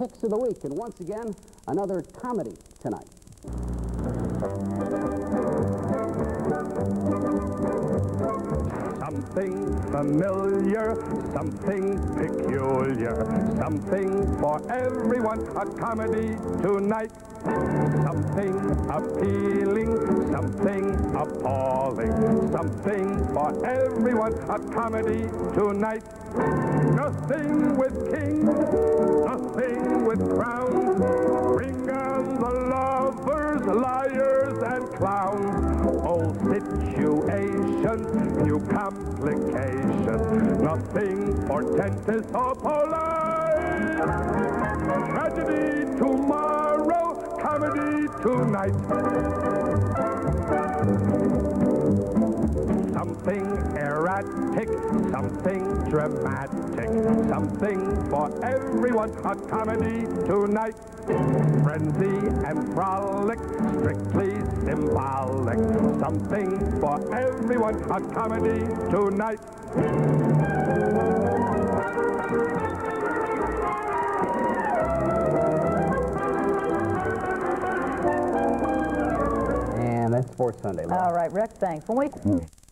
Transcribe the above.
Picks of the Week, and once again, another comedy tonight. Something familiar, something peculiar, something for everyone, a comedy tonight. Something appealing, something appalling, something for everyone, a comedy tonight. Nothing with kings, nothing with crowns, bring on the lovers, liars, and clowns. Old situations, new complications, nothing portentous or polite. Tragedy tomorrow, comedy tonight. Something erratic, something dramatic, something for everyone, a comedy tonight. Frenzy and frolic, strictly symbolic, something for everyone, a comedy tonight. And that's Sports Sunday. All right, Rick, thanks. When we